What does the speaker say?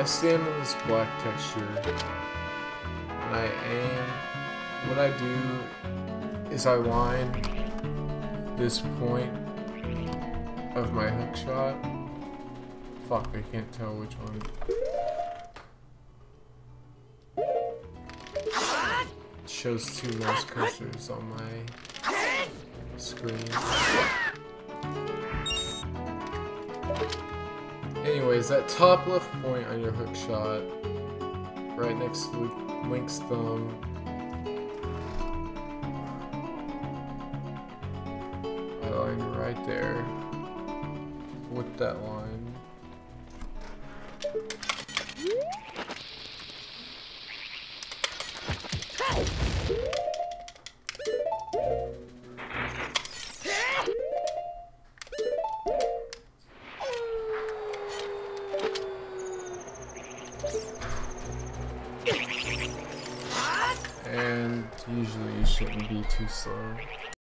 stand on this black texture, and I aim. What I do is I line this point of my hook shot. Fuck, I can't tell which one. It shows two mouse cursors on my screen. Anyways, that top left point on your hook shot, right next to Link's thumb, I line right there with that line. And usually you shouldn't be too slow.